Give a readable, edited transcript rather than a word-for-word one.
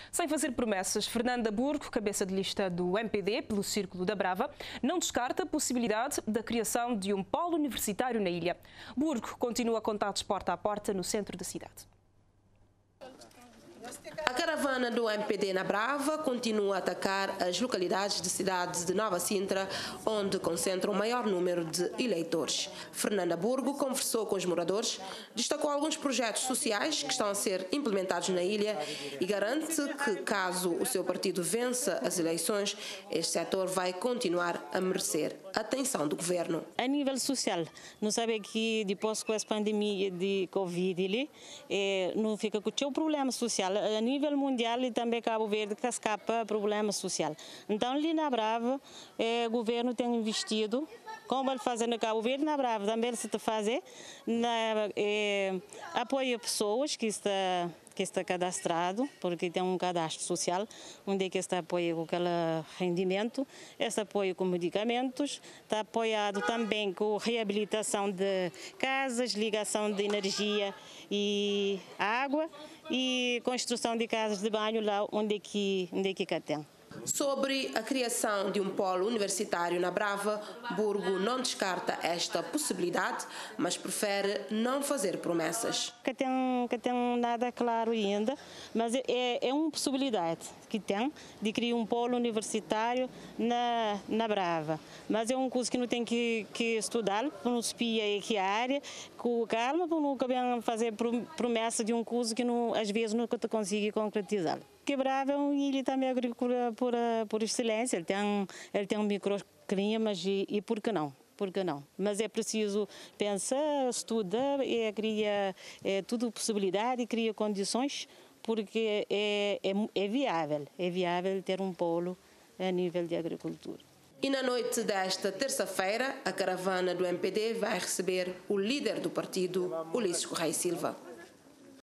Sem fazer promessas, Fernanda Burgo, cabeça de lista do MPD pelo Círculo da Brava, não descarta a possibilidade da criação de um polo universitário na ilha. Burgo continua contatos porta a porta no centro da cidade. A caravana do MPD na Brava continua a atacar as localidades de cidades de Nova Sintra, onde concentra o maior número de eleitores. Fernanda Burgo conversou com os moradores, destacou alguns projetos sociais que estão a ser implementados na ilha e garante que, caso o seu partido vença as eleições, este setor vai continuar a merecer a atenção do governo. A nível social, não sabe que depois com essa pandemia de Covid, não fica com o problema social. A nível mundial e também Cabo Verde que escapa problema social. Então ali na Brava o governo tem investido, como ele faz no Cabo Verde, na Brava também se fazer, apoia pessoas que está cadastrado, porque tem um cadastro social, onde é que está apoio com aquele rendimento, esse apoio com medicamentos, está apoiado também com reabilitação de casas, ligação de energia e água e construção de casas de banho lá onde é que tem. Sobre a criação de um polo universitário na Brava, Burgo não descarta esta possibilidade, mas prefere não fazer promessas. Que tem nada claro ainda, mas é uma possibilidade que tem de criar um polo universitário na Brava. Mas é um curso que não tem que estudar, para não espia aqui a área, com calma, para não fazer promessa de um curso que não, às vezes nunca te consiga concretizar. Que Brava é uma ilha também agrícola por excelência, ele tem um microclimas e por que não? Porque não? Mas é preciso pensar, estudar, cria tudo possibilidade, cria condições, porque é viável ter um polo a nível de agricultura. E na noite desta terça-feira, a caravana do MPD vai receber o líder do partido, Ulisses Correia Silva.